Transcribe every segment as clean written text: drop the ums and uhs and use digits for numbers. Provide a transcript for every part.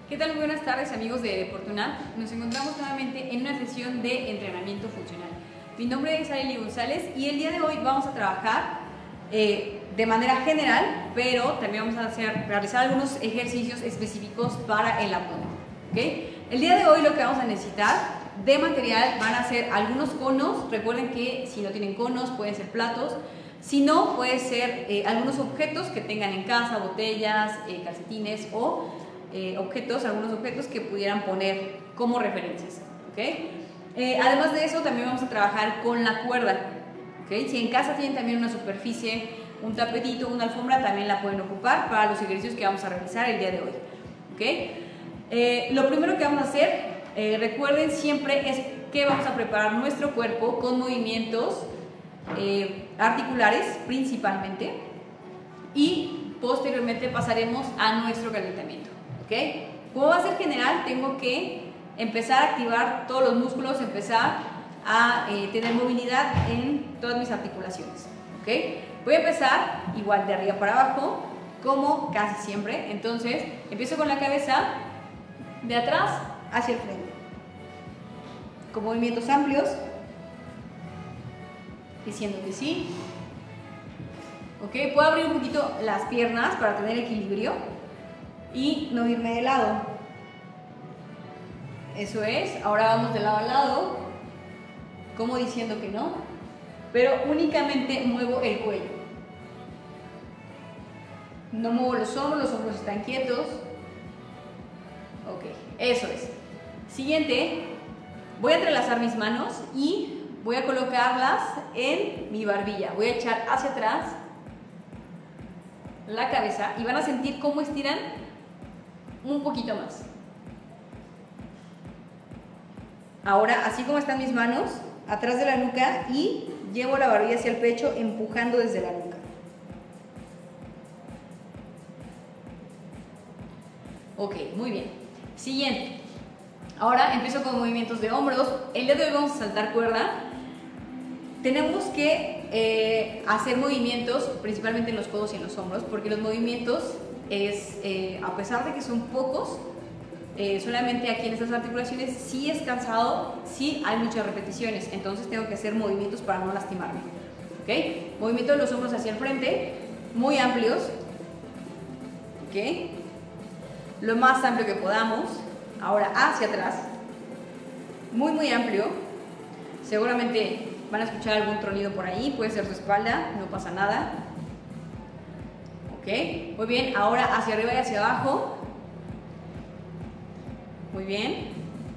¿Qué tal? Muy buenas tardes, amigos de Deportunal. Nos encontramos nuevamente en una sesión de entrenamiento funcional. Mi nombre es Arely González y el día de hoy vamos a trabajar de manera general, pero también vamos a realizar algunos ejercicios específicos para el abdomen. ¿Okay? El día de hoy lo que vamos a necesitar de material van a ser algunos conos. Recuerden que si no tienen conos pueden ser platos. Si no, puede ser algunos objetos que tengan en casa, botellas, calcetines o algunos objetos que pudieran poner como referencias. ¿Okay? Además de eso, también vamos a trabajar con la cuerda. ¿Okay? Si en casa tienen también una superficie, un tapetito, una alfombra, también la pueden ocupar para los ejercicios que vamos a realizar el día de hoy. ¿Okay? Lo primero que vamos a hacer, recuerden siempre, es que vamos a preparar nuestro cuerpo con movimientos articulares principalmente, y posteriormente pasaremos a nuestro calentamiento. ¿Okay? Como va a ser general, tengo que empezar a activar todos los músculos, empezar a tener movilidad en todas mis articulaciones. ¿Okay? Voy a empezar igual de arriba para abajo, como casi siempre. Entonces empiezo con la cabeza de atrás hacia el frente, con movimientos amplios, diciendo que sí. ¿Okay? Puedo abrir un poquito las piernas para tener equilibrio y no irme de lado. Eso es. Ahora vamos de lado a lado, como diciendo que no, pero únicamente muevo el cuello. No muevo los hombros están quietos. Ok, eso es. Siguiente, voy a entrelazar mis manos y voy a colocarlas en mi barbilla. Voy a echar hacia atrás la cabeza y van a sentir cómo estiran un poquito más. Ahora, así como están mis manos, atrás de la nuca, y llevo la barbilla hacia el pecho, empujando desde la nuca. Ok, muy bien. Siguiente. Ahora empiezo con movimientos de hombros. El día de hoy vamos a saltar cuerda. Tenemos que hacer movimientos principalmente en los codos y en los hombros, porque los movimientos a pesar de que son pocos, solamente aquí en estas articulaciones sí es cansado, sí hay muchas repeticiones, entonces tengo que hacer movimientos para no lastimarme. ¿Okay? Movimiento de los hombros hacia el frente, muy amplios. ¿Okay? Lo más amplio que podamos. Ahora hacia atrás, muy amplio. Seguramente van a escuchar algún tronido por ahí, puede ser su espalda, no pasa nada. ¿Ok? Muy bien, ahora hacia arriba y hacia abajo. Muy bien.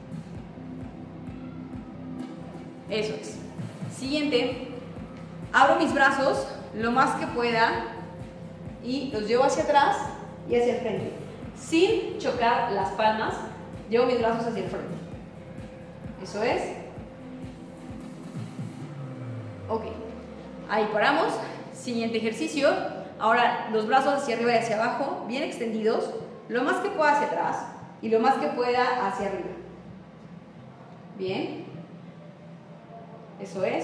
Eso es. Siguiente, abro mis brazos lo más que pueda y los llevo hacia atrás y hacia el frente, sin chocar las palmas. Llevo mis brazos hacia el frente. Eso es. Ok, ahí paramos. Siguiente ejercicio. Ahora los brazos hacia arriba y hacia abajo, bien extendidos, lo más que pueda hacia atrás y lo más que pueda hacia arriba. Bien. Eso es.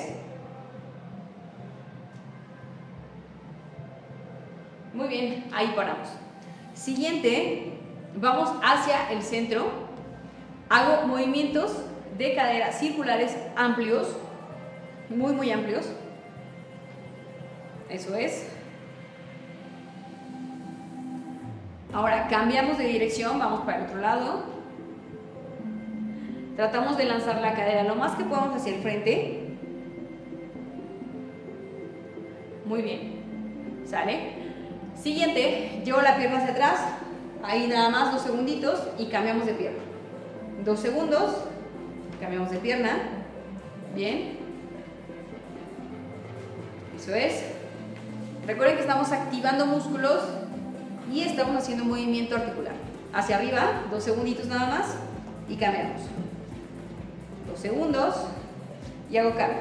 Muy bien, ahí paramos. Siguiente, vamos hacia el centro. Hago movimientos de cadera circulares amplios, muy amplios. Eso es. Ahora cambiamos de dirección, vamos para el otro lado. Tratamos de lanzar la cadera lo más que podamos hacia el frente. Muy bien. ¿Sale? Siguiente, llevo la pierna hacia atrás. Ahí nada más 2 segunditos y cambiamos de pierna. 2 segundos, cambiamos de pierna. Bien. Eso es. Recuerden que estamos activando músculos y estamos haciendo un movimiento articular. Hacia arriba, 2 segunditos nada más y cambiamos. 2 segundos y hago cambio.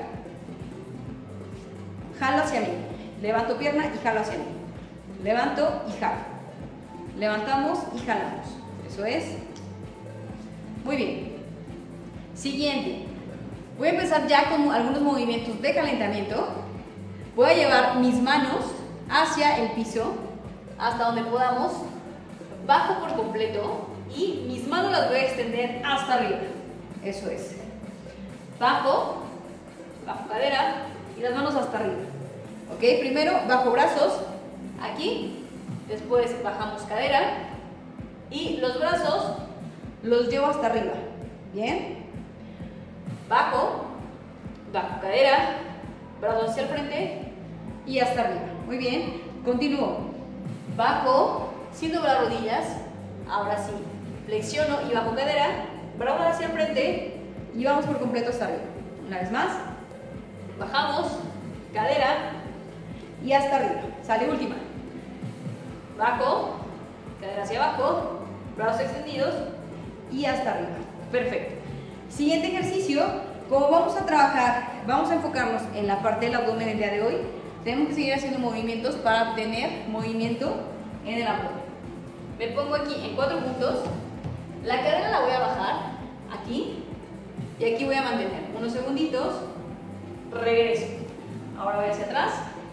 Jalo hacia mí. Levanto pierna y jalo hacia mí. Levanto y jalo. Levantamos y jalamos. Eso es. Muy bien. Siguiente. Voy a empezar ya con algunos movimientos de calentamiento. Voy a llevar mis manos hacia el piso, hasta donde podamos. Bajo por completo y mis manos las voy a extender hasta arriba. Eso es. Bajo cadera y las manos hasta arriba. Ok, primero bajo brazos, aquí, después bajamos cadera y los brazos los llevo hasta arriba. Bien. Bajo cadera, brazos hacia el frente y hasta arriba. Muy bien. Continúo. Bajo, sin doblar rodillas. Ahora sí. Flexiono y bajo cadera, brazos hacia el frente y vamos por completo hasta arriba. Una vez más. Bajamos, cadera y hasta arriba. Sale última. Bajo, cadera hacia abajo, brazos extendidos y hasta arriba. Perfecto. Siguiente ejercicio. Como vamos a trabajar, vamos a enfocarnos en la parte del abdomen el día de hoy, tenemos que seguir haciendo movimientos para obtener movimiento en el abdomen. Me pongo aquí en 4 puntos, la cadera la voy a bajar aquí y aquí voy a mantener unos segunditos, regreso. Ahora voy hacia atrás,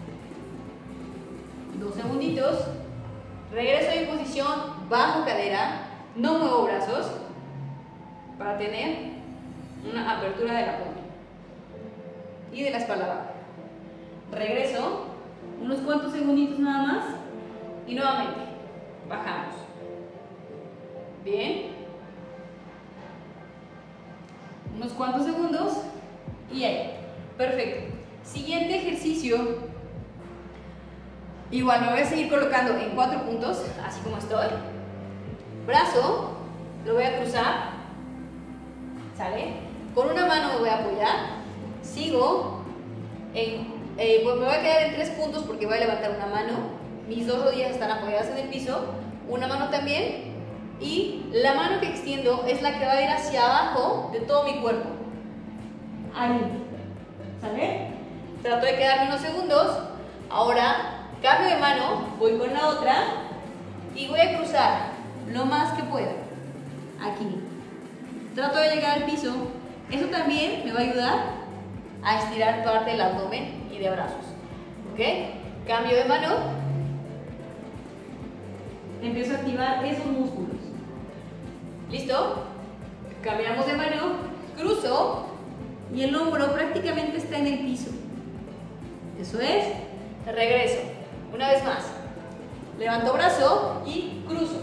2 segunditos, regreso en posición, bajo cadera, no muevo brazos para tener una apertura del abdomen y de la espalda baja. Regreso, unos cuantos segunditos nada más y nuevamente bajamos. Bien. Unos cuantos segundos y ahí. Perfecto. Siguiente ejercicio. Igual me voy a seguir colocando en 4 puntos, así como estoy. Brazo, lo voy a cruzar. ¿Sale? Con una mano me voy a apoyar. Sigo. Pues me voy a quedar en 3 puntos porque voy a levantar una mano. Mis 2 rodillas están apoyadas en el piso. Una mano también. Y la mano que extiendo es la que va a ir hacia abajo de todo mi cuerpo. Ahí. ¿Sale? Trato de quedarme unos segundos. Ahora cambio de mano. Voy con la otra. Y voy a cruzar lo más que pueda. Aquí. Trato de llegar al piso. Eso también me va a ayudar a estirar parte del abdomen y de brazos. ¿Ok? Cambio de mano. Empiezo a activar esos músculos. ¿Listo? Cambiamos de mano. Cruzo. Y el hombro prácticamente está en el piso. Eso es. Regreso. Una vez más. Levanto brazo y cruzo.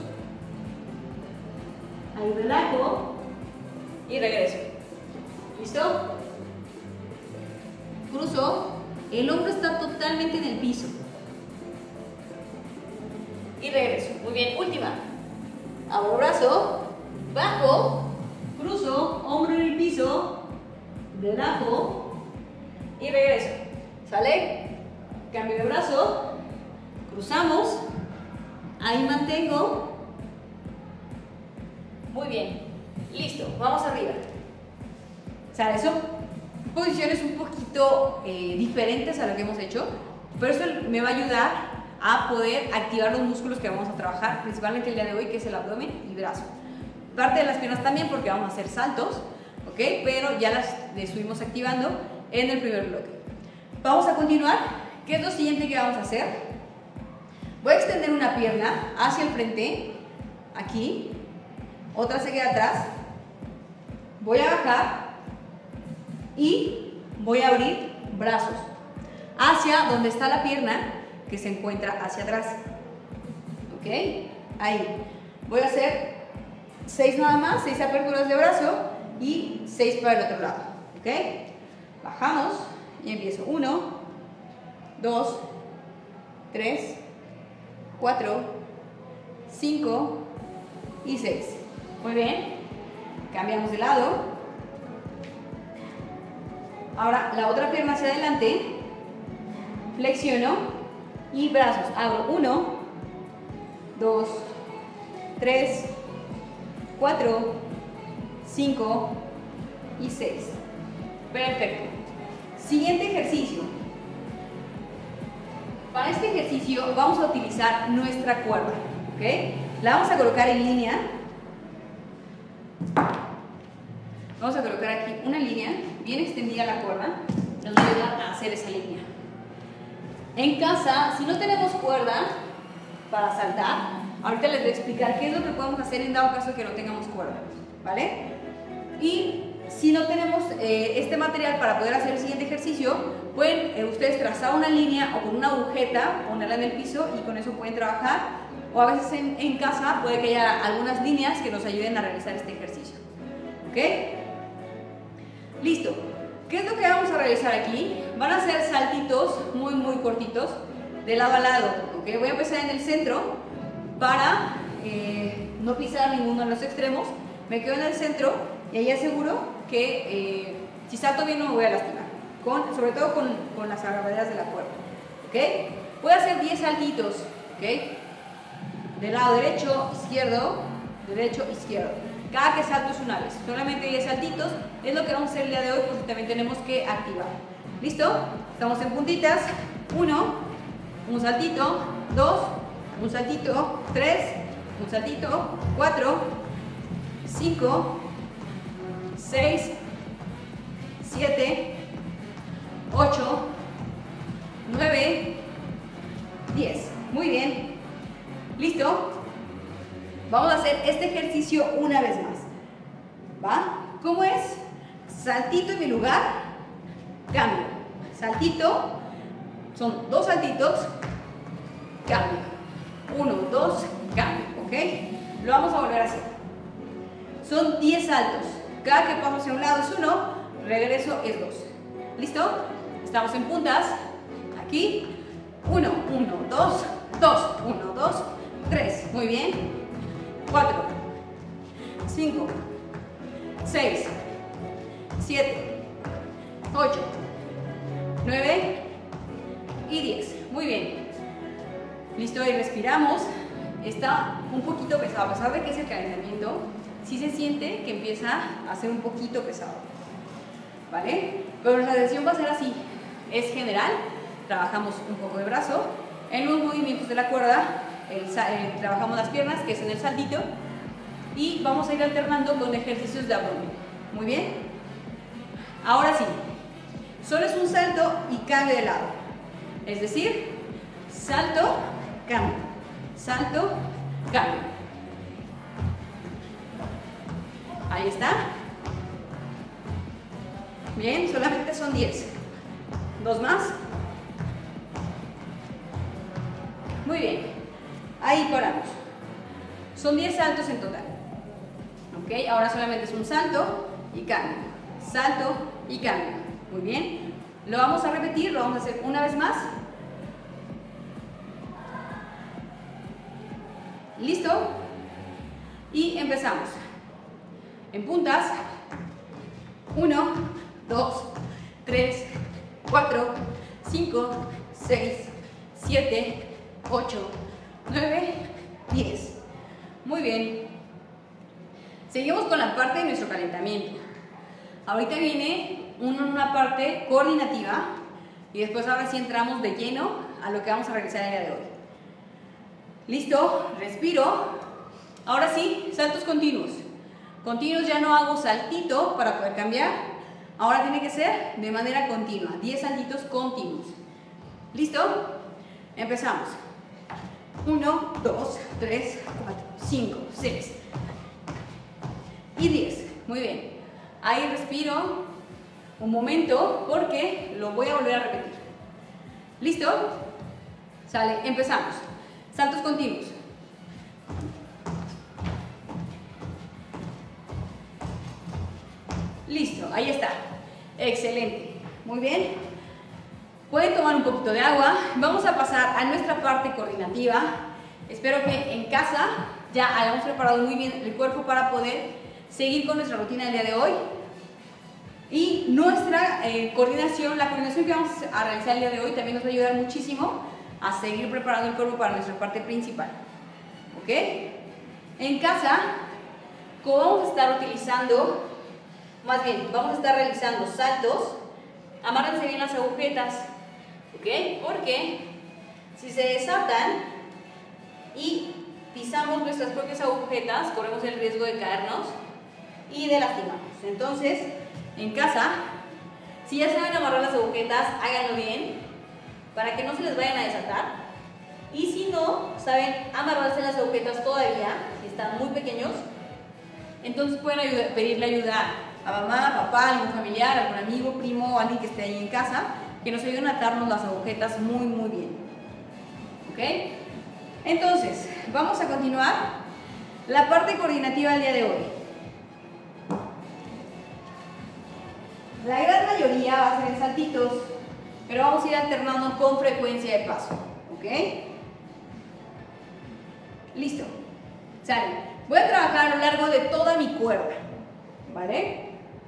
Ahí relajo. Y regreso. ¿Listo? Cruzo. El hombro está totalmente en el piso. Y regreso. Muy bien. Última. Abro brazo. Bajo. Cruzo. Hombro en el piso. Relajo. Y regreso. ¿Sale? Cambio de brazo. Cruzamos. Ahí mantengo. Muy bien. Listo, vamos arriba. ¿Sale? Son posiciones un poquito diferentes a lo que hemos hecho, pero eso me va a ayudar a poder activar los músculos que vamos a trabajar, principalmente el día de hoy, que es el abdomen y brazo. Parte de las piernas también, porque vamos a hacer saltos, ¿ok? Pero ya las estuvimos activando en el primer bloque. Vamos a continuar. ¿Qué es lo siguiente que vamos a hacer? Voy a extender una pierna hacia el frente, aquí, otra se queda atrás. Voy a bajar y voy a abrir brazos hacia donde está la pierna que se encuentra hacia atrás. ¿Ok? Ahí. Voy a hacer 6 nada más, 6 aperturas de brazo y 6 para el otro lado. ¿Ok? Bajamos y empiezo. 1, 2, 3, 4, 5 y 6. Muy bien. Cambiamos de lado. Ahora la otra pierna hacia adelante. Flexiono y brazos. Abro 1, 2, 3, 4, 5 y 6. Perfecto. Siguiente ejercicio. Para este ejercicio vamos a utilizar nuestra cuerda. ¿Ok? La vamos a colocar en línea. Vamos a colocar aquí una línea bien extendida la cuerda. Nos va a ayudar a hacer esa línea. En casa, si no tenemos cuerda para saltar, Ahorita les voy a explicar qué es lo que podemos hacer en dado caso que no tengamos cuerda, ¿vale? Y si no tenemos este material para poder hacer el siguiente ejercicio, pueden ustedes trazar una línea o con una agujeta, ponerla en el piso y con eso pueden trabajar. O a veces en casa puede que haya algunas líneas que nos ayuden a realizar este ejercicio. ¿Ok? Listo. ¿Qué es lo que vamos a realizar aquí? Van a ser saltitos muy cortitos de lado a lado. ¿Ok? Voy a empezar en el centro para no pisar ninguno de los extremos. Me quedo en el centro y ahí aseguro que si salto bien no me voy a lastimar. Sobre todo con las agarraderas de la cuerda. ¿Ok? Voy a hacer 10 saltitos. ¿Ok? Del lado derecho, izquierdo, Cada que salto es una vez. Solamente 10 saltitos. Es lo que vamos a hacer el día de hoy porque también tenemos que activar. ¿Listo? Estamos en puntitas. 1, un saltito. 2, un saltito. 3, un saltito. 4, 5, 6, 7, 8, 9, 10. Muy bien. ¿Listo? Vamos a hacer este ejercicio una vez más. ¿Va? ¿Cómo es? Saltito en mi lugar, cambio. Saltito, son 2 saltitos, cambio. 1, 2, cambio. ¿Ok? Lo vamos a volver a hacer. Son 10 saltos. Cada que paso hacia un lado es 1, regreso es 2. ¿Listo? Estamos en puntas. Aquí. 1, 1, 2, 2, 1, 2, 3, muy bien, 4, 5, 6, 7, 8, 9 y 10, muy bien. Listo, y respiramos. Está un poquito pesado, a pesar de que es el calentamiento, sí se siente que empieza a ser un poquito pesado, ¿vale? Pero la sesión va a ser así, es general, trabajamos un poco de brazo. En los movimientos de la cuerda trabajamos las piernas, que es en el saltito, y vamos a ir alternando con ejercicios de abdomen. Muy bien. Ahora sí, solo es un salto y cambio de lado. Es decir, salto, cambio, salto, cambio. Ahí está. Bien, solamente son 10. 2 más. Muy bien, ahí paramos. Son 10 saltos en total. Ok, ahora solamente es un salto y cambio. Salto y cambio. Muy bien. Lo vamos a repetir, lo vamos a hacer una vez más. ¿Listo? Y empezamos. En puntas. 1, 2, 3, 4, 5, 6, 7, 8, 9, 10. Muy bien. Seguimos con la parte de nuestro calentamiento. Ahorita viene una parte coordinativa y después ahora sí entramos de lleno a lo que vamos a realizar el día de hoy. ¿Listo? Respiro. Ahora sí, saltos continuos. Continuos, ya no hago saltito para poder cambiar. Ahora tiene que ser de manera continua. 10 saltitos continuos. ¿Listo? Empezamos. 1, 2, 3, 4, 5, 6 y 10. Muy bien. Ahí respiro un momento porque lo voy a volver a repetir. ¿Listo? Sale, empezamos. Saltos continuos. Listo, ahí está. Excelente. Muy bien. Pueden tomar un poquito de agua. Vamos a pasar a nuestra parte coordinativa. Espero que en casa ya hayamos preparado muy bien el cuerpo para poder seguir con nuestra rutina del día de hoy. Y nuestra coordinación, la coordinación que vamos a realizar el día de hoy también nos va a ayudar muchísimo a seguir preparando el cuerpo para nuestra parte principal. ¿Ok? En casa, como vamos a estar utilizando, más bien, vamos a estar realizando saltos, amárrense bien las agujetas. ¿Ok? Porque si se desatan y pisamos nuestras propias agujetas, corremos el riesgo de caernos y de lastimarnos. Entonces, en casa, si ya saben amarrar las agujetas, háganlo bien para que no se les vayan a desatar. Y si no, saben amarrarse las agujetas todavía, si están muy pequeños, entonces pueden pedirle ayuda a mamá, papá, algún familiar, algún amigo, primo o alguien que esté ahí en casa, que nos ayuden a atarnos las agujetas muy, muy bien. ¿Ok? Entonces, vamos a continuar la parte coordinativa del día de hoy. La gran mayoría va a ser en saltitos, pero vamos a ir alternando con frecuencia de paso. ¿Ok? Listo. Sale. Voy a trabajar a lo largo de toda mi cuerda. ¿Vale?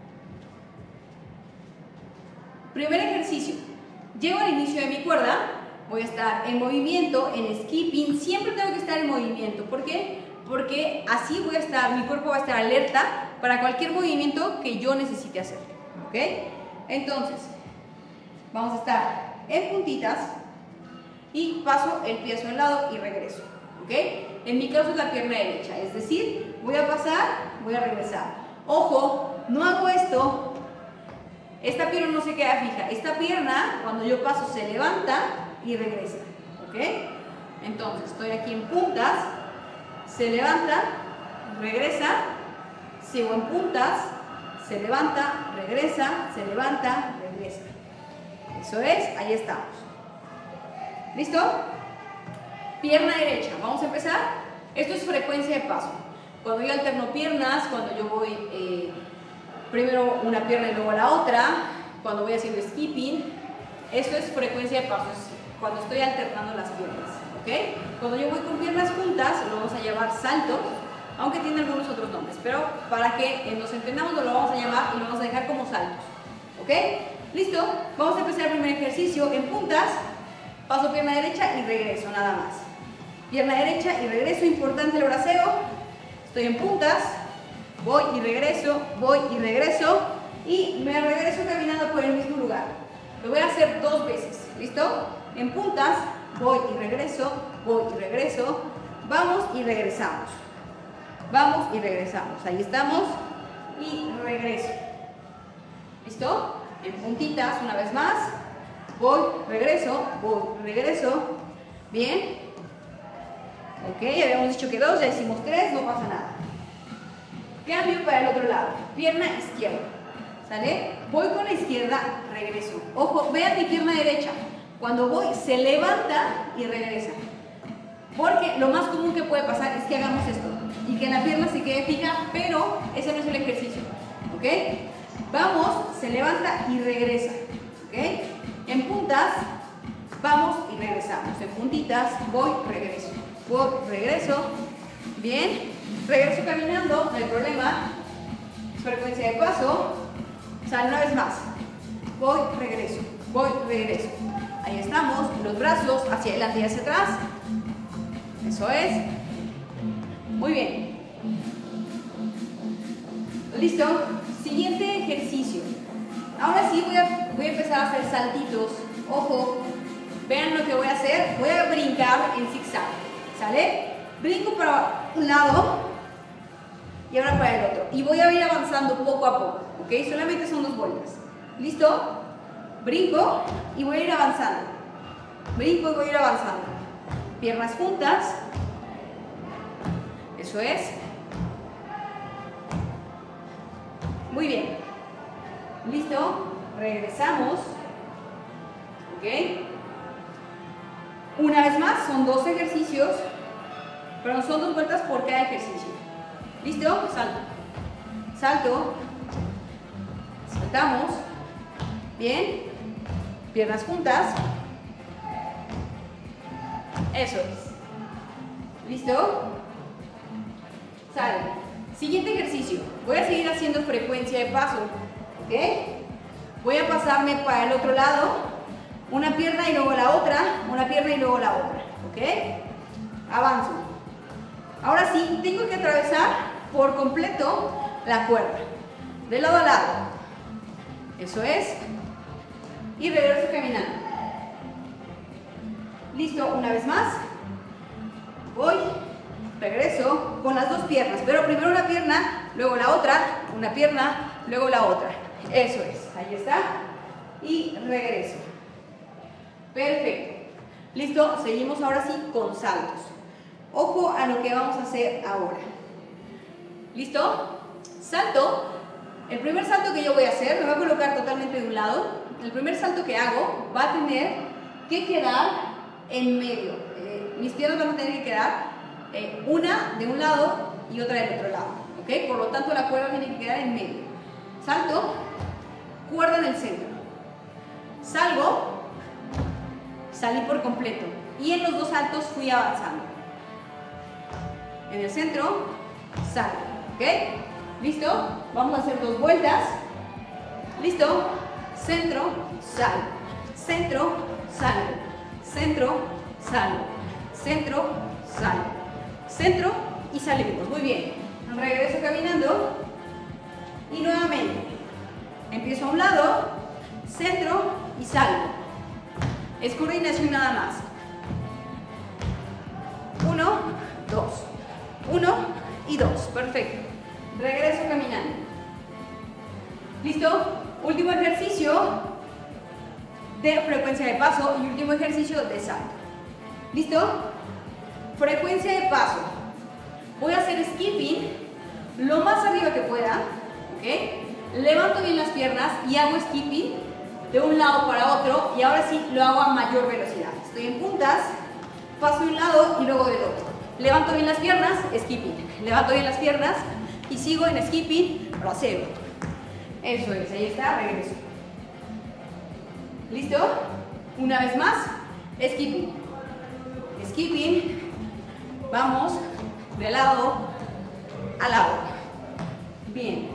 Primer ejercicio. Llego al inicio de mi cuerda. Voy a estar en movimiento, en skipping. Siempre tengo que estar en movimiento. ¿Por qué? Porque así voy a estar, mi cuerpo va a estar alerta para cualquier movimiento que yo necesite hacer. ¿Ok? Entonces, vamos a estar en puntitas y paso el pie hacia un lado y regreso. ¿Ok? En mi caso es la pierna derecha, es decir, voy a pasar, voy a regresar. Ojo, no hago esto, esta pierna no se queda fija, esta pierna cuando yo paso se levanta y regresa. ¿Ok? Entonces, estoy aquí en puntas, se levanta, regresa, sigo en puntas, se levanta, regresa, se levanta, regresa. Eso es, ahí estamos. ¿Listo? Pierna derecha, vamos a empezar. Esto es frecuencia de paso. Cuando yo alterno piernas, cuando yo voy primero una pierna y luego la otra, cuando voy haciendo skipping, esto es frecuencia de paso, es cuando estoy alternando las piernas. ¿Ok? Cuando yo voy con piernas juntas, lo vamos a llamar saltos, aunque tiene algunos otros nombres, pero para que nos entendamos lo vamos a llamar y lo vamos a dejar como saltos. ¿Ok? ¿Listo? Vamos a empezar el primer ejercicio en puntas. Paso pierna derecha y regreso, nada más. Pierna derecha y regreso, importante el braceo. Estoy en puntas, voy y regreso y me regreso caminando por el mismo lugar. Lo voy a hacer 2 veces, ¿listo? En puntas, voy y regreso, vamos y regresamos. Vamos y regresamos, ahí estamos y regreso. ¿Listo? En puntitas, una vez más. Voy, regreso, bien. Ok, habíamos dicho que 2, ya hicimos 3, no pasa nada. Cambio para el otro lado, pierna izquierda, ¿sale? Voy con la izquierda, regreso. Ojo, vean mi pierna derecha. Cuando voy, se levanta y regresa. Porque lo más común que puede pasar es que hagamos esto y que la pierna se quede fija, pero ese no es el ejercicio. ¿Ok? Vamos, se levanta y regresa. ¿Ok? En puntas, vamos y regresamos. En puntitas, voy, regreso. Voy, regreso. Bien. Regreso caminando, no hay problema. Frecuencia de paso. Sale una vez más. Voy, regreso. Voy, regreso. Ahí estamos. Los brazos hacia adelante y hacia atrás. Eso es. Muy bien. ¿Listo? Siguiente ejercicio. Ahora sí voy a empezar a hacer saltitos. Ojo, vean lo que voy a hacer. Voy a brincar en zigzag. ¿Sale? Brinco para un lado y ahora para el otro. Y voy a ir avanzando poco a poco. ¿Ok? Solamente son 2 vueltas. ¿Listo? Brinco y voy a ir avanzando. Brinco y voy a ir avanzando. Piernas juntas. Eso es. Muy bien. ¿Listo? Regresamos. ¿Ok? Una vez más, son 2 ejercicios, pero son 2 vueltas por cada ejercicio. ¿Listo? Salto. Salto. Saltamos. Bien. Piernas juntas. Eso es. ¿Listo? Sale. Siguiente ejercicio. Voy a seguir haciendo frecuencia de paso. ¿Ok? Voy a pasarme para el otro lado. Una pierna y luego la otra. Una pierna y luego la otra. ¿Ok? Avanzo. Ahora sí, tengo que atravesar por completo la cuerda. De lado a lado. Eso es. Y regreso caminando. Listo, una vez más. Voy. Regreso con las 2 piernas, pero primero una pierna, luego la otra, una pierna, luego la otra. Eso es, ahí está. Y regreso. Perfecto. ¿Listo? Seguimos ahora sí con saltos. Ojo a lo que vamos a hacer ahora. ¿Listo? Salto. El primer salto que yo voy a hacer, me voy a colocar totalmente de un lado. El primer salto que hago va a tener que quedar en medio. Mis piernas van a tener que quedar una de un lado y otra del otro lado. ¿Ok? Por lo tanto, la cuerda tiene que quedar en medio. Salto, cuerda en el centro. Salgo, salí por completo. Y en los dos saltos fui avanzando. En el centro, salgo. ¿Ok? ¿Listo? Vamos a hacer 2 vueltas. ¿Listo? Centro, salgo. Centro, salgo. Centro, salgo. Centro, salgo. Centro y salimos. Muy bien. Regreso caminando. Y nuevamente. Empiezo a un lado. Centro y salgo. Es coordinación nada más. 1, 2. 1 y 2. Perfecto. Regreso caminando. ¿Listo? Último ejercicio de frecuencia de paso y último ejercicio de salto. ¿Listo? Frecuencia de paso. Voy a hacer skipping lo más arriba que pueda. ¿Ok? Levanto bien las piernas y hago skipping de un lado para otro y ahora sí lo hago a mayor velocidad. Estoy en puntas, paso de un lado y luego del otro. Levanto bien las piernas, skipping. Levanto bien las piernas y sigo en skipping, bracero. Eso es, ahí está, regreso. ¿Listo? Una vez más, skipping. Skipping. Vamos de lado a lado. Bien.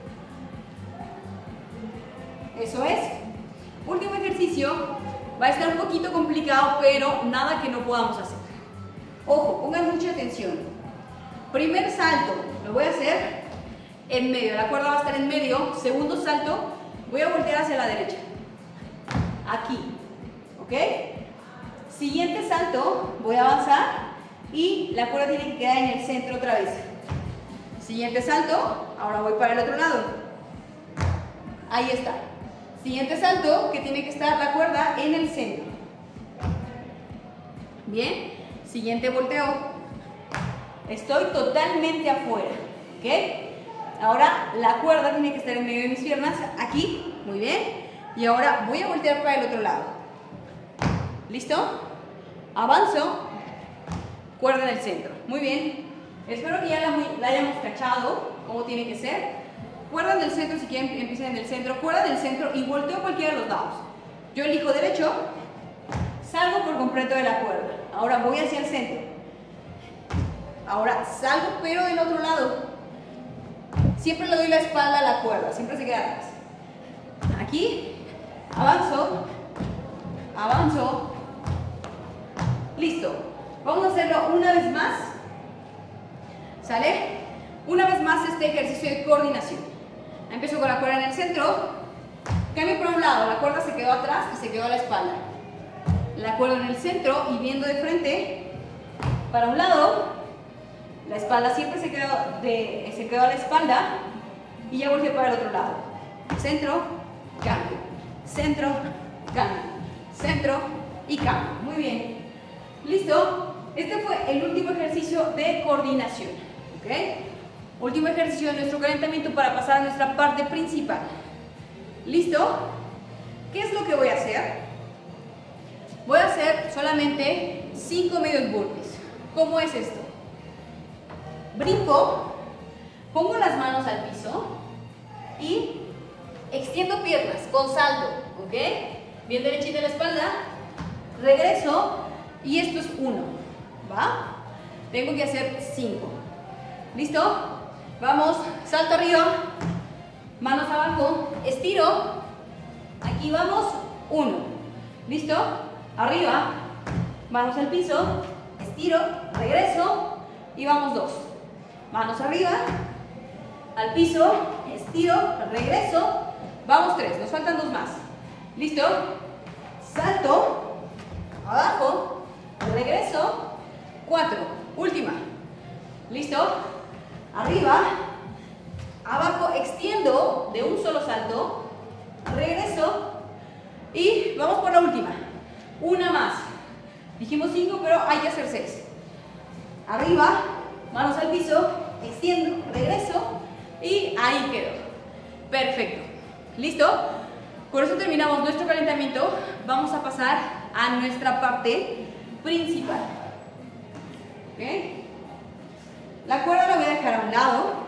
Eso es. Último ejercicio. Va a estar un poquito complicado, pero nada que no podamos hacer. Ojo, pongan mucha atención. Primer salto, lo voy a hacer en medio. La cuerda va a estar en medio. Segundo salto, voy a voltear hacia la derecha. Aquí. ¿Ok? Siguiente salto, voy a avanzar y la cuerda tiene que quedar en el centro otra vez. Siguiente salto, ahora voy para el otro lado. Ahí está. Siguiente salto, que tiene que estar la cuerda en el centro. Bien. Siguiente volteo. Estoy totalmente afuera. ¿Ok? Ahora la cuerda tiene que estar en medio de mis piernas. Aquí. Muy bien. Y ahora voy a voltear para el otro lado. ¿Listo? Avanzo. Cuerda en el centro. Muy bien. Espero que ya la hayamos cachado. Cómo tiene que ser. Cuerda en el centro, si quieren empiecen en el centro. Cuerda en el centro y volteo cualquiera de los lados. Yo elijo derecho. Salgo por completo de la cuerda. Ahora voy hacia el centro. Ahora salgo pero del otro lado. Siempre le doy la espalda a la cuerda. Siempre se queda atrás. Aquí. Avanzo. Avanzo. Listo. Vamos a hacerlo una vez más. ¿Sale? Una vez más este ejercicio de coordinación. Empiezo con la cuerda en el centro. Cambio por un lado. La cuerda se quedó atrás y se quedó a la espalda. La cuerda en el centro y viendo de frente para un lado. La espalda siempre se quedó a la espalda y ya volteo para el otro lado. Centro, cambio. Centro, cambio. Centro y cambio. Muy bien. ¿Listo? Este fue el último ejercicio de coordinación. ¿Ok? Último ejercicio de nuestro calentamiento para pasar a nuestra parte principal. ¿Listo? ¿Qué es lo que voy a hacer? Voy a hacer solamente 5 medios burpees. ¿Cómo es esto? Brinco, pongo las manos al piso y extiendo piernas con salto, ¿ok? Bien derechita la espalda, regreso y esto es 1, ¿va? Tengo que hacer 5. ¿Listo? Vamos, salto arriba, manos abajo, estiro, aquí vamos, 1. ¿Listo? Arriba, manos al piso, estiro, regreso y vamos 2. Manos arriba, al piso, estiro, regreso, vamos 3, nos faltan 2 más. ¿Listo? Salto, abajo, regreso, 4, última. ¿Listo? Arriba, abajo, extiendo de un solo salto, regreso y vamos por la última. Una más. Dijimos 5, pero hay que hacer 6. Arriba, manos al piso, extiendo, regreso y ahí quedó. Perfecto. ¿Listo? Con eso terminamos nuestro calentamiento. Vamos a pasar a nuestra parte principal. ¿Ok? La cuerda la voy a dejar a un lado.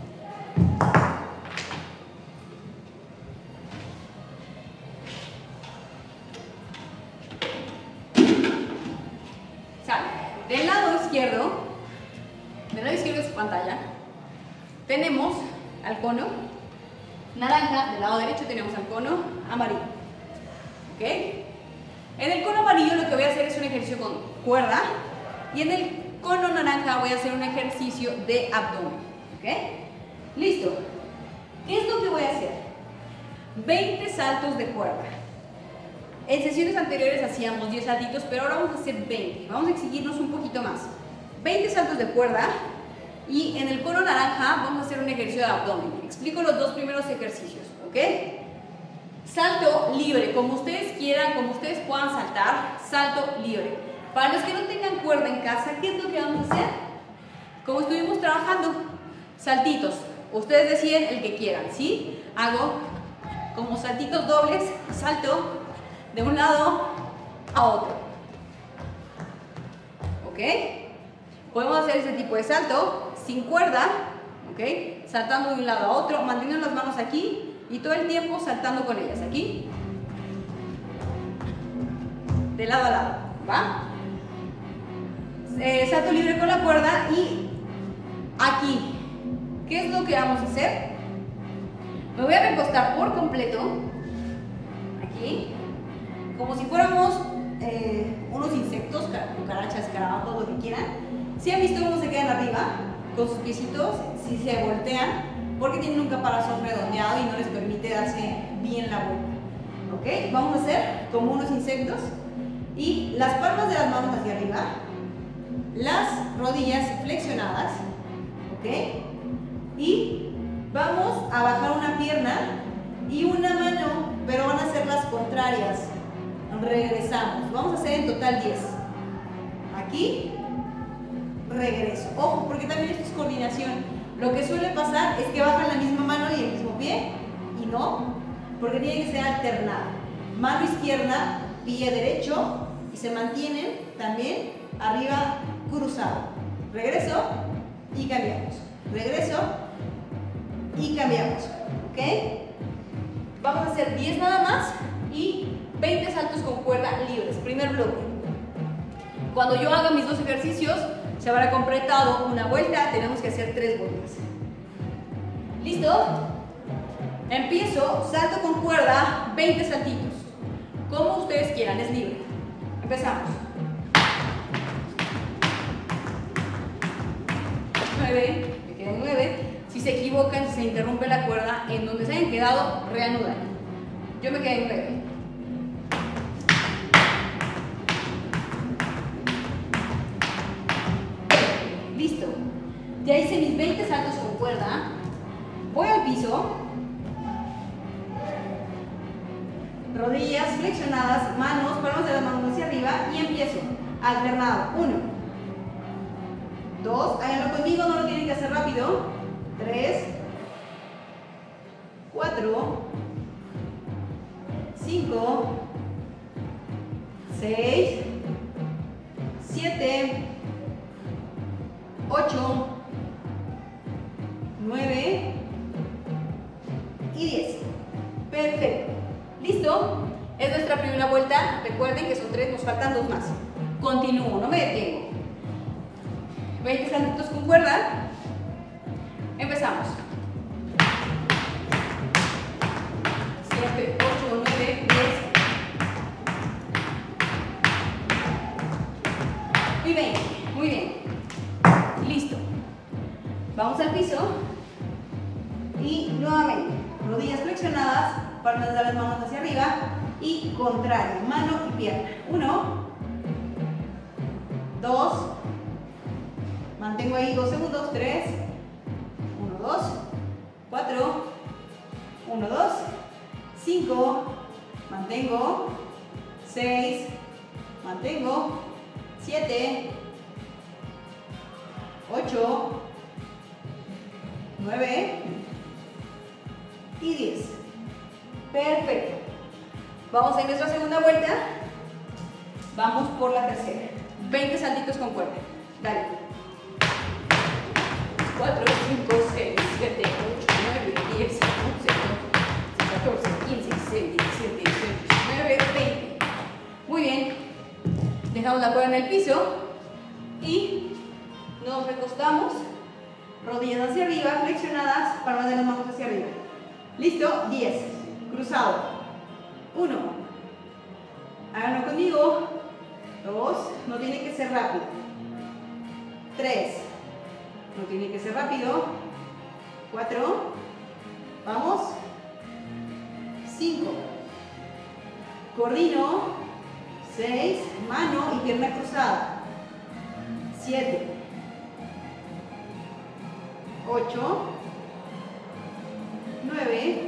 Del lado izquierdo de su pantalla, tenemos al cono naranja, del lado derecho tenemos al cono amarillo. ¿Ok? En el cono amarillo lo que voy a hacer es un ejercicio con cuerda y en el cono naranja voy a hacer un ejercicio de abdomen. ¿Ok? Listo. ¿Qué es lo que voy a hacer? 20 saltos de cuerda. En sesiones anteriores hacíamos 10 saltitos, pero ahora vamos a hacer 20. Vamos a exigirnos un poquito más. 20 saltos de cuerda y en el cono naranja vamos a hacer un ejercicio de abdomen. Explico los dos primeros ejercicios, ¿ok? Salto libre, como ustedes quieran, como ustedes puedan saltar, salto libre. Para los que no tengan cuerda en casa, ¿qué es lo que vamos a hacer? Como estuvimos trabajando, saltitos. Ustedes deciden el que quieran, ¿sí? Hago como saltitos dobles, salto de un lado a otro. ¿Ok? Podemos hacer ese tipo de salto sin cuerda, ¿ok? Saltando de un lado a otro, manteniendo las manos aquí y todo el tiempo saltando con ellas. Aquí, de lado a lado, ¿va? Salto libre con la cuerda y aquí, ¿qué es lo que vamos a hacer? Me voy a recostar por completo, aquí, como si fuéramos unos insectos, cucarachas, escarabajos, lo que quieran. Si han visto cómo se quedan arriba, con sus piecitos, si se voltean, porque tienen un caparazón redondeado y no les permite darse bien la vuelta. ¿Ok? Vamos a hacer como unos insectos y las palmas de las manos hacia arriba, las rodillas flexionadas, ¿ok? Y vamos a bajar una pierna y una mano, pero van a ser las contrarias. Regresamos. Vamos a hacer en total 10. Aquí, regreso. Ojo, porque también esto es coordinación. Lo que suele pasar es que bajan la misma mano y el mismo pie, y no, porque tiene que ser alternado. Mano izquierda, pie derecho, y se mantienen también arriba cruzado. Regreso y cambiamos. Regreso y cambiamos. ¿Ok? Vamos a hacer 10 nada más y 20 saltos con cuerda libres. Primer bloque. Cuando yo haga mis dos ejercicios, se habrá completado una vuelta. Tenemos que hacer 3 vueltas. ¿Listo? Empiezo, salto con cuerda, 20 saltitos. Como ustedes quieran, es libre. Empezamos. 9, me quedan 9. Si se equivocan, si se interrumpe la cuerda, en donde se hayan quedado, reanudan. Yo me quedé en 9. Listo. Ya hice mis 20 saltos con cuerda. Voy al piso. Rodillas flexionadas, manos, palmas de las manos hacia arriba y empiezo. Alternado. 1, 2, háganlo conmigo, no lo tienen que hacer rápido. 3, 4, 5, 6, 7, 8, 9 y 10. Perfecto. ¿Listo? Es nuestra primera vuelta. Recuerden que son 3, nos faltan 2 más. Continúo, no me detengo. 20 saltitos con cuerda. Empezamos. 7, 8, 9, 10 y 20. Muy bien. Listo. Vamos al piso. Y nuevamente, rodillas flexionadas, palmas de las manos hacia arriba y contrario, mano y pierna. 1, 2, mantengo ahí 2 segundos, 3, 1, 2, 4, 1, 2, 5, mantengo, 6, mantengo, 7, 8, 9 y 10. Perfecto. Vamos en nuestra segunda vuelta. Vamos por la tercera. 20 saltitos con cuerda. Dale. 4, 5, 6, 7, 8, 9, 10, 11, 12, 14, 15, 16, 17, 18, 19, 20. Muy bien. Dejamos la cuerda en el piso y nos recostamos. Rodillas hacia arriba, flexionadas, palmas de las manos hacia arriba. ¿Listo? 10. Cruzado. 1. Háganlo conmigo. 2. No tiene que ser rápido. 3. No tiene que ser rápido. 4. Vamos. 5. Coordino. 6. Mano y pierna cruzada. 7. 8, 9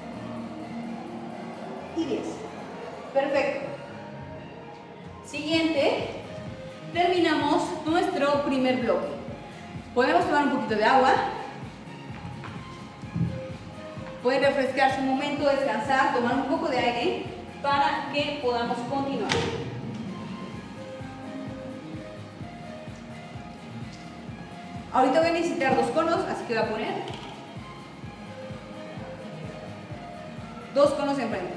y 10. Perfecto. Siguiente, terminamos nuestro primer bloque. Podemos tomar un poquito de agua. Pueden refrescarse un momento, descansar, tomar un poco de aire para que podamos continuar. Ahorita voy a necesitar 2 conos, así que voy a poner 2 conos enfrente.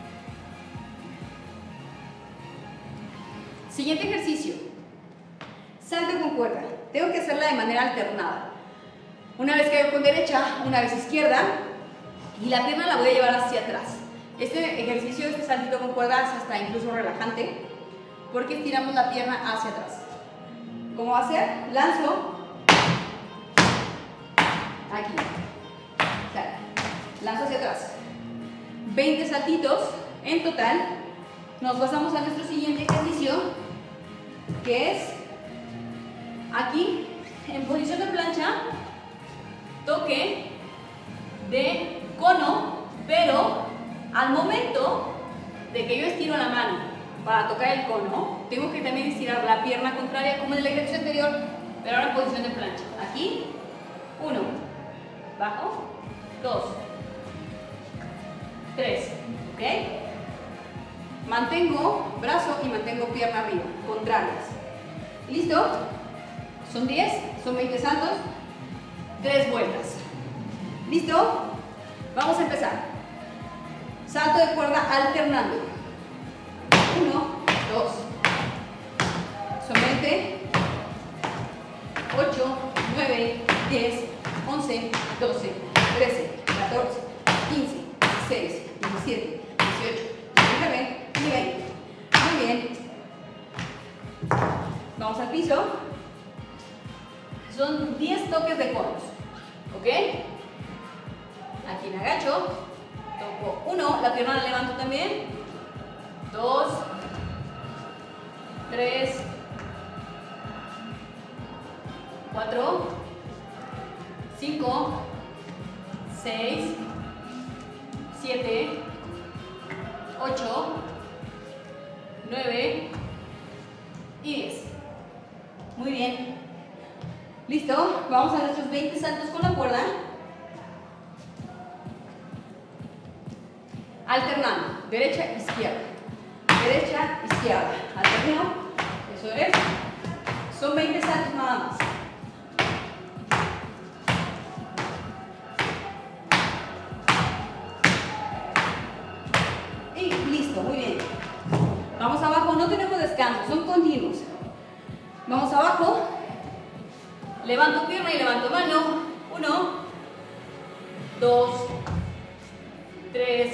Siguiente ejercicio. Salto con cuerda. Tengo que hacerla de manera alternada. Una vez caigo con derecha, una vez izquierda, y la pierna la voy a llevar hacia atrás. Este ejercicio, este saltito con cuerda es hasta incluso relajante, porque estiramos la pierna hacia atrás. ¿Cómo va a ser? Lanzo. Aquí. Sale. Lanzo hacia atrás. 20 saltitos en total. Nos pasamos a nuestro siguiente ejercicio, que es aquí, en posición de plancha, toque de cono, pero al momento de que yo estiro la mano para tocar el cono, tengo que también estirar la pierna contraria como en el ejercicio anterior, pero ahora en posición de plancha. Aquí, 1, bajo, 2, 3, ¿ok? Mantengo brazo y mantengo pierna arriba, contrarias. ¿Listo? Son 10, son 20 saltos, 3 vueltas. ¿Listo? Vamos a empezar. Salto de cuerda alternando. 1, 2. Son 20, 8, 9, 10, 11, 12, 13, 14, 15, 16, 17, 18, 19 y 20. Muy bien. Vamos al piso. Son 10 toques de conos. ¿Ok? Aquí me agacho. Toco 1, la pierna la levanto también. 2, 3, 4, 5, 6, 7, 8, 9 y 10. Muy bien. ¿Listo? Vamos a nuestros 20 saltos con la cuerda. Alternando. Derecha, izquierda. Derecha, izquierda. Alterneo. Eso es. Son 20 saltos nada más. Y listo, muy bien. Vamos abajo, no tenemos descanso, son continuos. Vamos abajo. Levanto pierna y levanto mano. 1, 2, 3,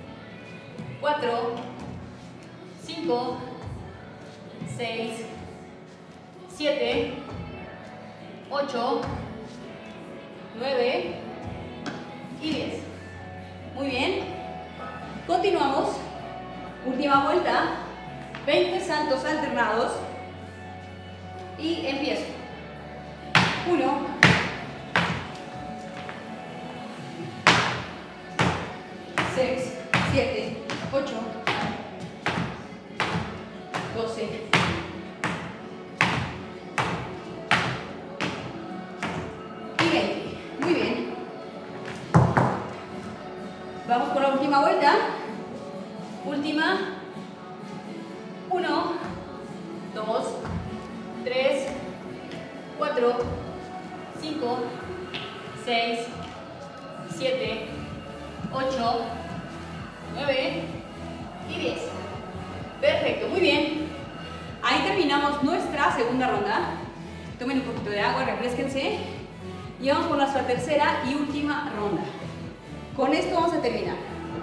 4, 5, 6, 7, 8, 9 y 10. Muy bien. Continuamos. Última vuelta. 20 saltos alternados. Y empiezo. 1, 6, 7, 8, 12, última vuelta. Última. 1, 2, 3, 4, 5, 6, 7, 8, 9 y 10. Perfecto, muy bien. Ahí terminamos nuestra segunda ronda. Tomen un poquito de agua, refrésquense. Y vamos con nuestra tercera y última ronda. Con esto vamos a terminar, ¿ok?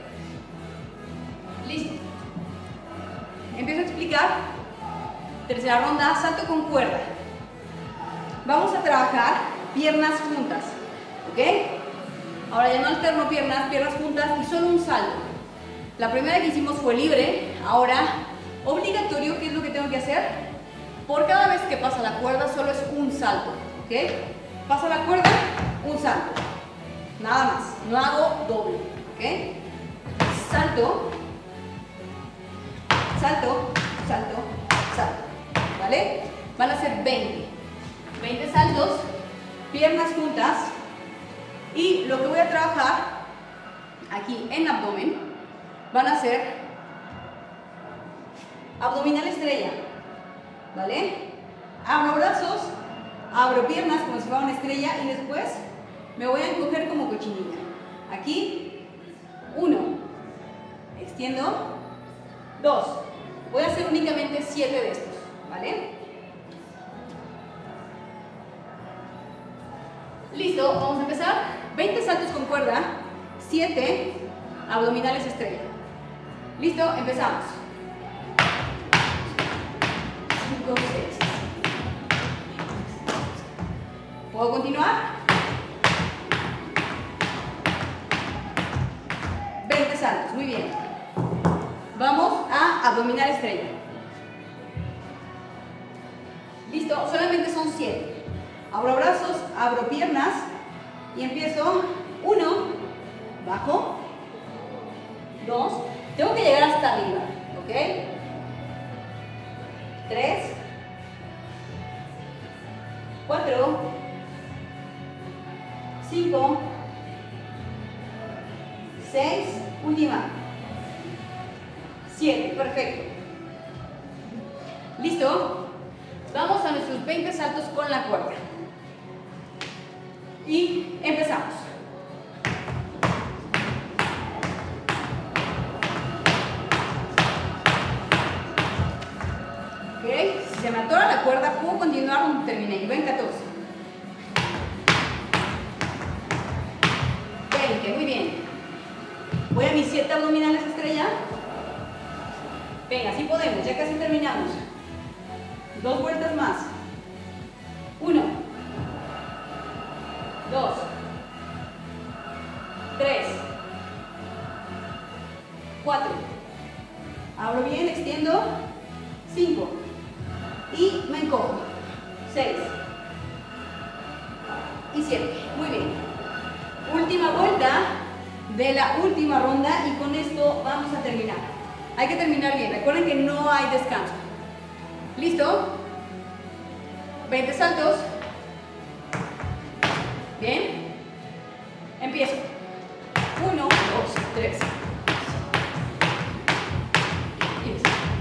Listo. Empiezo a explicar. Tercera ronda, salto con cuerda. Vamos a trabajar piernas juntas, ¿ok? Ahora ya no alterno piernas, piernas juntas y solo un salto. La primera que hicimos fue libre, ahora obligatorio. ¿Qué es lo que tengo que hacer? Por cada vez que pasa la cuerda solo es un salto, ¿ok? Pasa la cuerda, un salto. Nada más, no hago doble, ¿ok? Salto, salto, salto, salto, ¿vale? Van a ser 20 saltos, piernas juntas, y lo que voy a trabajar aquí en abdomen van a ser abdominal estrella, ¿vale? Abro brazos, abro piernas como si fuera una estrella y después me voy a encoger como cochinilla. Aquí, 1, extiendo, 2, voy a hacer únicamente 7 de estos, ¿vale? Listo, vamos a empezar. 20 saltos con cuerda, 7 abdominales estrella. Listo, empezamos. 5, 6. ¿Puedo continuar? 20 saltos, muy bien. Vamos a abdominal estrella. Listo, solamente son 7. Abro brazos, abro piernas y empiezo. 1, bajo. 2, tengo que llegar hasta arriba, ¿ok? 3, 4, 5, 6, última, 7, perfecto. ¿Listo? Vamos a nuestros 20 saltos con la cuerda. Y empezamos. Ok, si se me atora la cuerda, puedo continuar donde terminé. Y ven 14. 20, muy bien. Voy a mis 7 abdominales estrella. Venga, sí podemos, ya casi terminamos. 2 vueltas más. 1, 2, 3, 4. Abro bien, extiendo. 5. Y me encojo. 6. Y 7. Muy bien. Última vuelta de la última ronda y con esto vamos a terminar. Hay que terminar bien. Recuerden que no hay descanso. ¿Listo? 20 saltos. Bien. Empiezo. 1, 2, 3. 10.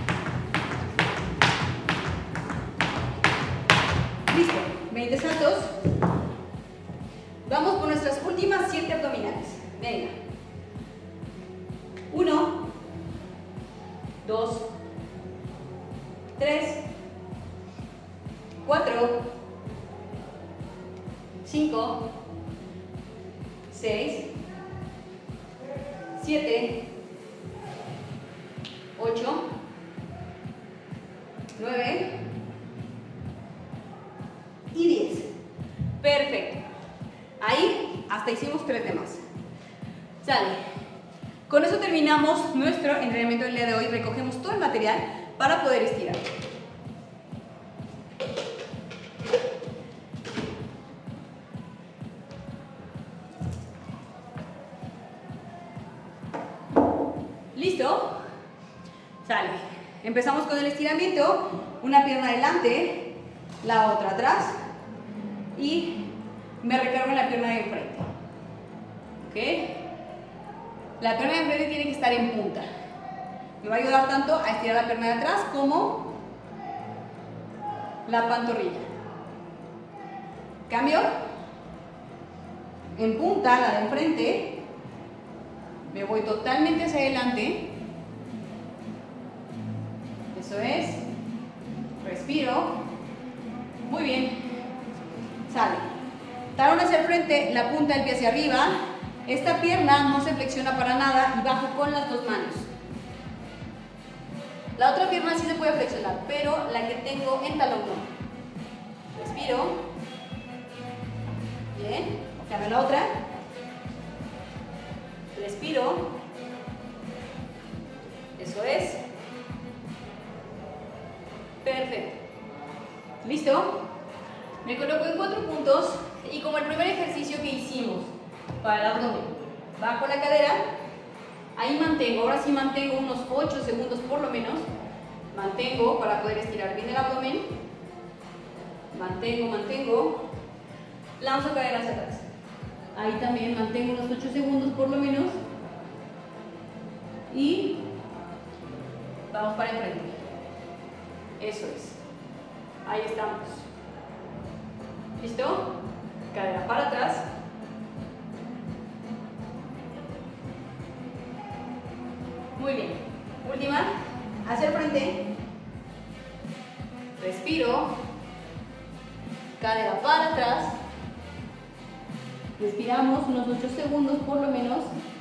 Listo. 20 saltos. Vamos por nuestras últimas 7 abdominales. Venga. 1, 2, 3, 4, 5, 6, 7, 8, 9 y 10. Perfecto. Ahí hasta hicimos 3 temas. Sale. Con eso terminamos nuestro entrenamiento del día de hoy. Recogemos todo el material para poder estirar. ¿Listo? Sale. Empezamos con el estiramiento. Una pierna adelante, la otra atrás y me recargo en la pierna de enfrente. ¿Ok? La pierna de enfrente tiene que estar en punta. Me va a ayudar tanto a estirar la pierna de atrás como la pantorrilla. Cambio. En punta, la de enfrente. Me voy totalmente hacia adelante. Eso es. Respiro. Muy bien. Sale. Talón hacia el frente, la punta del pie hacia arriba. Esta pierna no se flexiona para nada y bajo con las dos manos. La otra pierna sí se puede flexionar, pero la que tengo en talón no. Respiro. Bien. Cambio la otra. Respiro. Eso es. Perfecto. ¿Listo? Me coloco en 4 puntos y como el primer ejercicio que hicimos para el abdomen, bajo la cadera, ahí mantengo, ahora sí mantengo unos 8 segundos por lo menos, mantengo para poder estirar bien el abdomen, mantengo, lanzo cadera hacia atrás, ahí también mantengo unos 8 segundos por lo menos y vamos para enfrente, eso es, ahí estamos, ¿listo? Cadera para atrás. Muy bien. Última. Hacia el frente. Respiro. Cadera para atrás. Respiramos unos 8 segundos por lo menos.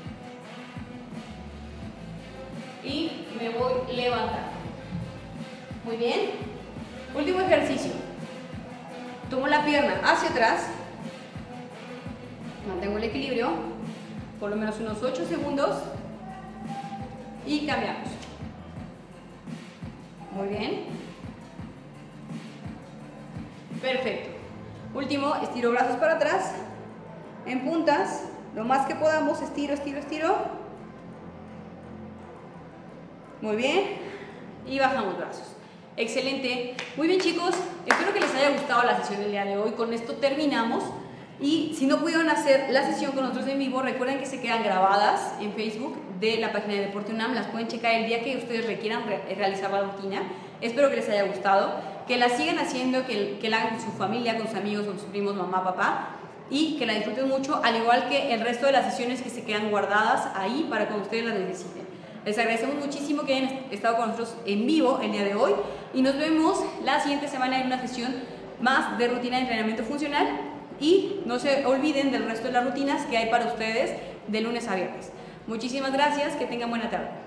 Y me voy levantando. Muy bien. Último ejercicio. Tomo la pierna hacia atrás. Mantengo el equilibrio. Por lo menos unos 8 segundos. Y cambiamos. Muy bien. Perfecto. Último, estiro brazos para atrás. En puntas. Lo más que podamos. Estiro, estiro, estiro. Muy bien. Y bajamos brazos. Excelente. Muy bien, chicos. Espero que les haya gustado la sesión del día de hoy. Con esto terminamos. Y si no pudieron hacer la sesión con nosotros en vivo, recuerden que se quedan grabadas en Facebook de la página de Deporte UNAM. Las pueden checar el día que ustedes requieran realizar la rutina. Espero que les haya gustado, que la sigan haciendo, que la hagan con su familia, con sus amigos, con sus primos, mamá, papá, y que la disfruten mucho, al igual que el resto de las sesiones que se quedan guardadas ahí para cuando ustedes las necesiten. Les agradecemos muchísimo que hayan estado con nosotros en vivo el día de hoy y nos vemos la siguiente semana en una sesión más de rutina de entrenamiento funcional. Y no se olviden del resto de las rutinas que hay para ustedes de lunes a viernes. Muchísimas gracias, que tengan buena tarde.